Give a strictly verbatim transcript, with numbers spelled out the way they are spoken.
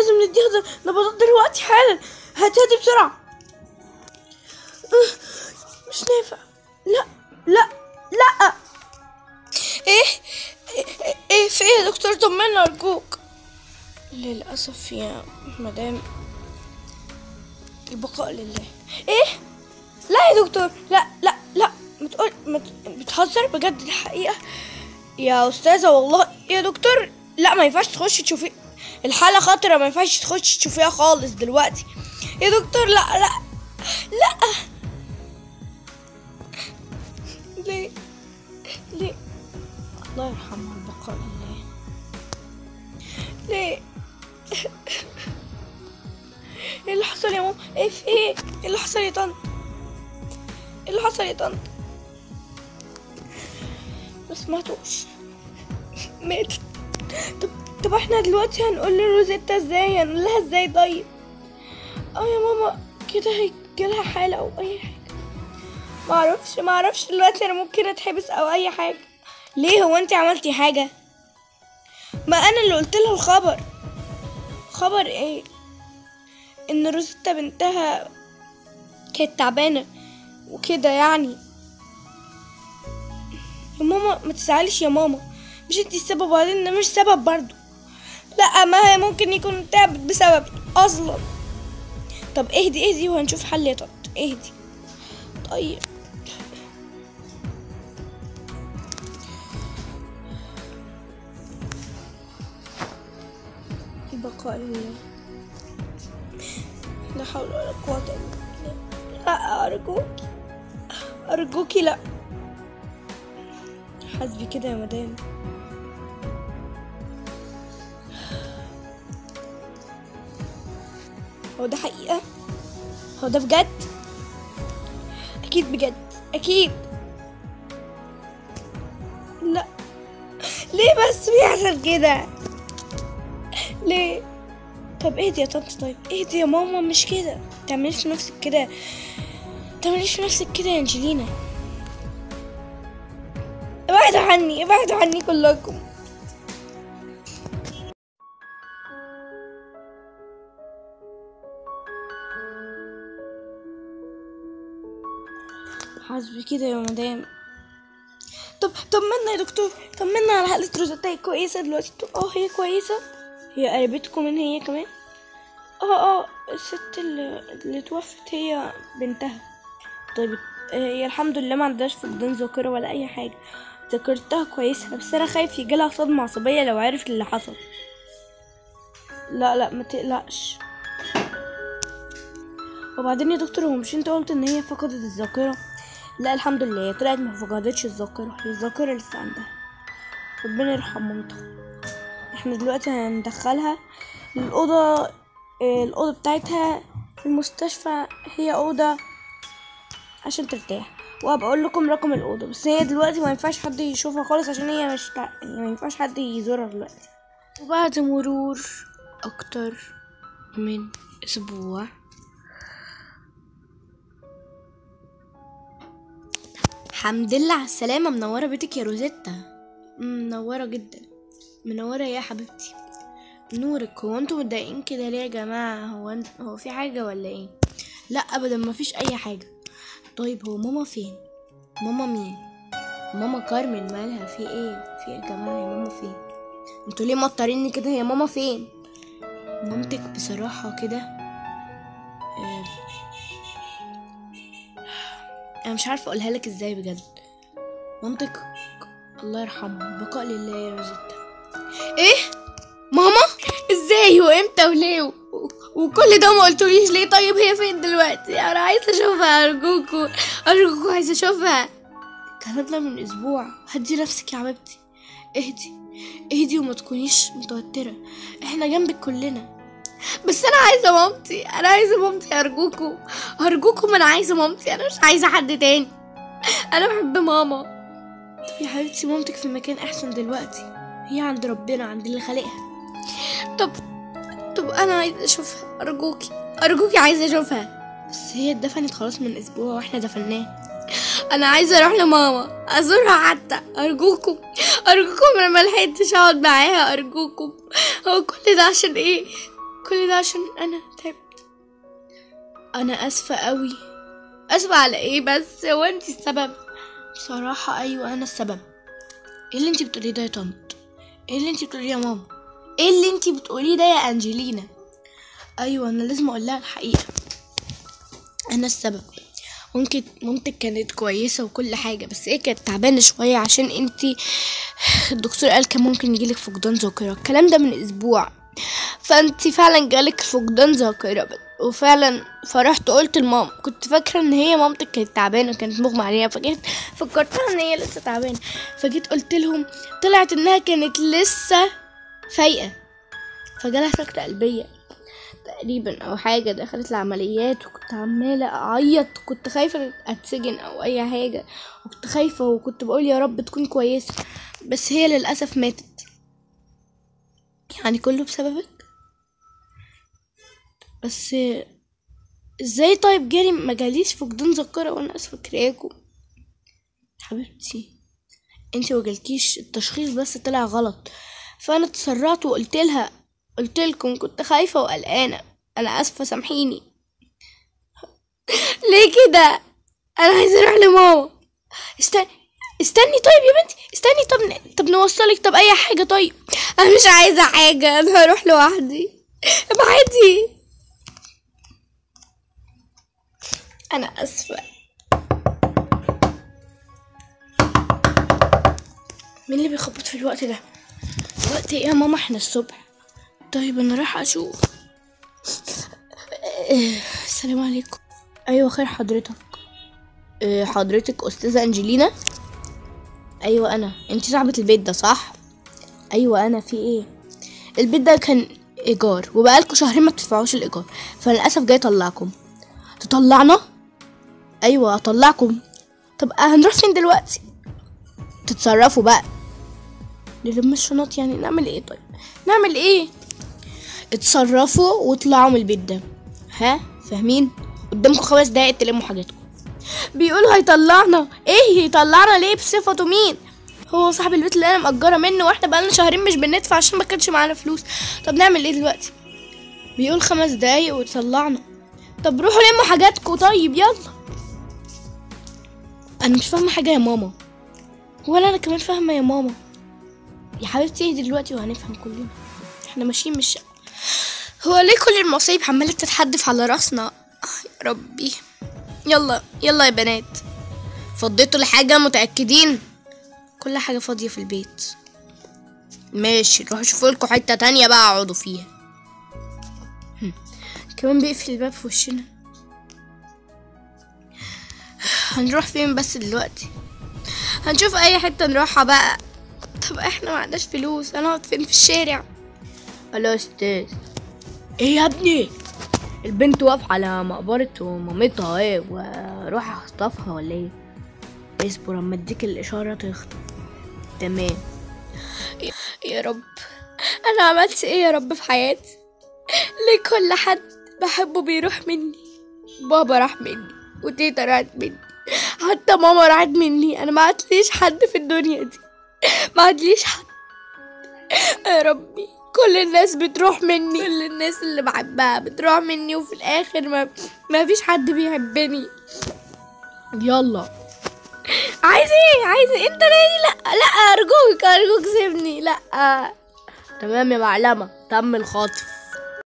لازم نديها نبضات دلوقتي حالا. هاتها دي بسرعة. مش نافع. لا لا لا. ايه ايه, إيه في ايه يا دكتور؟ طمنا ارجوك. للاسف يا مدام، البقاء لله. ايه؟ لا يا دكتور، لا لا لا، بتقول بتهزر بجد؟ الحقيقة يا استاذة والله يا دكتور. لا ما ينفعش تخشي تشوفي، الحالة خطرة، ما ينفعش تخشي تشوفيها خالص دلوقتي يا دكتور. لا لا لا. ليه ليه؟ الله يرحمها، البقاء لله. ليه؟ ايه اللي حصل يا ماما؟ ايه في ايه؟ ايه اللي حصل يا طنط؟ ايه اللي حصل يا طنط؟ ما سمعتوش، ماتت. طب طب احنا دلوقتي هنقول لروزيتا ازاي؟ هنقول لها ازاي طيب؟ اه يا ماما كده هيجيلها حالة او اي حاجة. ما اعرفش ما اعرفش دلوقتي، انا ممكن اتحبس او اي حاجة. ليه؟ هو انت عملتي حاجة؟ ما انا اللي قلت لها الخبر. خبر ايه؟ ان روزيتا بنتها كانت تعبانة وكده يعني. يا ماما ما تزعليش يا ماما، مش انتي السبب، وبعدين ده مش سبب برضو. لا ما هي ممكن يكون تعبت بسببي اصلا. طب اهدي اهدي وهنشوف حل يا طنط، اهدي. طيب البقاء لله. لا حول ولا قوة الا بالله. لا ارجوكي ارجوكي لا. حسبي كده يا مدام. هو ده حقيقة؟ هو ده بجد؟ اكيد بجد اكيد. لا ليه بس بيحصل كده؟ ليه؟ طب اهدي يا طنط، طيب اهدي يا ماما، مش كده، متعمليش في نفسك كده، متعمليش في نفسك كده يا انجلينا. ابعدوا عني ابعدوا عني كلكم. حسبي كده يا مدام. طب طمنا يا دكتور، طمنا على حالة روزيتا. هي كويسة دلوقتي؟ اه هي كويسة. هي قريبتكم من هي كمان؟ اه اه الست اللي, اللي توفت هي بنتها. طيب هي الحمد لله ما عندهاش فقدان ذاكرة ولا اي حاجة، ذاكرتها كويسة، بس انا خايف يجيلها صدمة عصبية لو عرفت اللي حصل. لا لا ما تقلقش. وبعدين يا دكتور، هو مش انت قلت ان هي فقدت الذاكرة؟ لا الحمد لله، هي طلعت ما فقدتش الذاكرة، هي الذاكرة لسه عندها. ربنا يرحم مامتها. احنا دلوقتي هندخلها الأوضة، الأوضة بتاعتها في المستشفى، هي أوضة عشان ترتاح، وهبقى اقول لكم رقم الأوضة، بس هي دلوقتي ما ينفعش حد يشوفها خالص عشان هي مش تع... يعني ما ينفعش حد يزورها دلوقتي. وبعد مرور أكتر من أسبوع، الحمد لله على السلامة. منورة بيتك يا روزيتا. منورة جدا، منورة يا حبيبتي. نورك. هو انتوا متضايقين كده ليه يا جماعة؟ هو انت... هو في حاجة ولا ايه؟ لا ابدا مفيش اي حاجة. طيب هو ماما فين؟ ماما مين؟ ماما كارمن مالها؟ في ايه؟ في ايه يا جماعة؟ يا ماما فين؟ انتوا ليه موتريني كده؟ هي ماما فين؟ مامتك بصراحة كده اه... انا مش عارفة اقولها لك ازاي بجد. مامتك الله يرحمها، بقاء لله يا روزيتا. ايه؟ ماما؟ ازاي وامتى وليه و... وكل ده ما قلتوليش ليه؟ طيب هي فين دلوقتي؟ انا عايزه اشوفها، ارجوكوا ارجوكوا عايزه اشوفها. كانت من اسبوع. هدي نفسك يا حبيبتي، اهدي اهدي وما تكونيش متوتره، احنا جنبك كلنا. بس انا عايزه مامتي، انا عايزه مامتي، ارجوكوا ارجوكوا، انا عايزه مامتي، انا مش عايزه حد تاني، انا بحب ماما. طب يا حبيبتي مامتك في مكان احسن دلوقتي، هي عند ربنا، عند اللي خالقها. طب طب انا عايزه اشوفها، ارجوكي ارجوكي عايزه اشوفها. بس هي اتدفنت خلاص من اسبوع واحنا دفناها. انا عايزه اروح لماما ازورها حتى، ارجوكم ارجوكم، انا ما لحقتش اقعد معاها، ارجوكم. هو كل ده عشان ايه؟ كل ده عشان انا تعبت. انا اسفة قوي. اسفة على ايه بس؟ هو انت السبب؟ بصراحة ايوه انا السبب. ايه اللي انت بتقوليه ده يا طنط؟ ايه اللي انت بتقوليه يا ماما؟ ايه اللي انت بتقوليه ده يا انجلينا؟ ايوه انا لازم اقول لها الحقيقة. انا السبب. ممكن مامتك كانت كويسة وكل حاجة، بس ايه كانت تعبانة شوية عشان انتي الدكتور قال كان ممكن يجيلك فقدان ذاكرة. الكلام ده من اسبوع، فانتي فعلا جالك فقدان ذاكرة. وفعلا فرحت قلت لماما، كنت فاكرة ان هي مامتك كانت تعبانة كانت مغمى عليها، فجيت فكرتها ان هي لسه تعبانة، فجيت قلت لهم طلعت انها كانت لسه فايقة، فجالها سكتة قلبية تقريبا او حاجه، دخلت العمليات وكنت عماله اعيط، كنت خايفه اتسجن او اي حاجه، وكنت خايفه وكنت بقول يا رب تكون كويسه، بس هي للاسف ماتت. يعني كله بسببك؟ بس ازاي طيب جالي ما جاليش فقدان ذاكره وانا اسفه فاكراكم؟ حبيبتي انتي وجالكيش التشخيص بس طلع غلط، فانا اتسرعت وقلت لها قلت لكم كنت خايفه وقلقانه. انا اسفه سامحيني. ليه كده؟ انا عايزه اروح لماما. استني استني طيب يا بنتي استني. طب طب نوصلك. طب اي حاجه. طيب انا مش عايزه حاجه، انا هروح لوحدي. ابعدي. انا اسفه. مين اللي بيخبط في الوقت ده؟ وقت ايه يا ماما؟ احنا الصبح. طيب انا راح اشوف. السلام عليكم. ايوه خير حضرتك؟ حضرتك استاذه انجلينا؟ ايوه انا. انتي صاحبه البيت ده صح؟ ايوه انا. في ايه؟ البيت ده كان ايجار وبقالكوا شهرين ما بتدفعوش الايجار، فللاسف جاي اطلعكم. تطلعنا؟ ايوه اطلعكم. طب هنروح فين دلوقتي؟ تتصرفوا بقى. نلم الشنط يعني؟ نعمل ايه طيب؟ نعمل ايه؟ اتصرفوا واطلعوا من البيت ده. ها فاهمين؟ قدامكم خمس دقايق تلموا حاجاتكم. بيقولوا هيطلعنا. ايه يطلعنا ليه؟ بصفته مين؟ هو صاحب البيت اللي انا مأجرة منه، واحنا بقالنا شهرين مش بندفع عشان ما كانش معانا فلوس. طب نعمل ايه دلوقتي؟ بيقول خمس دقايق ويطلعنا. طب روحوا لموا حاجاتكم. طيب يلا. انا مش فاهمه حاجه يا ماما. ولا انا كمان فاهمه يا ماما. يا حبيبتي اهدي دلوقتي وهنفهم كلنا. احنا ماشيين مش هو ليه كل المصايب عماله تتحدف على راسنا؟ يا ربي. يلا يلا يا بنات. فضيتوا الحاجه؟ متاكدين؟ كل حاجه فاضيه في البيت. ماشي روحوا شوفوا لكم حته تانية بقى اقعدوا فيها. كمان بيقفل الباب في وشنا. هنروح فين بس دلوقتي؟ هنشوف اي حته نروحها بقى. طب احنا ما عندناش فلوس، هنقعد فين؟ في الشارع؟ الو يا استاذ. ايه يا ابني؟ البنت واقفه على مقبره مامتها ايه، واروح اخطفها ولا ايه؟ اصبر اما اديك الاشاره تخطف. تمام. يا رب انا عملت ايه يا رب في حياتي؟ ليه كل حد بحبه بيروح مني؟ بابا راح مني وتيتا راحت مني، حتى ماما راحت مني. انا ما عادليش حد في الدنيا دي، ما عادليش حد. يا ربي كل الناس بتروح مني، كل الناس اللي بحبها بتروح مني، وفي الاخر ما ما فيش حد بيحبني. يلا. عايز ايه؟ عايز إيه؟ انت نادي؟ لا لا ارجوك ارجوك سيبني. لا. تمام يا معلمه، تم الخطف.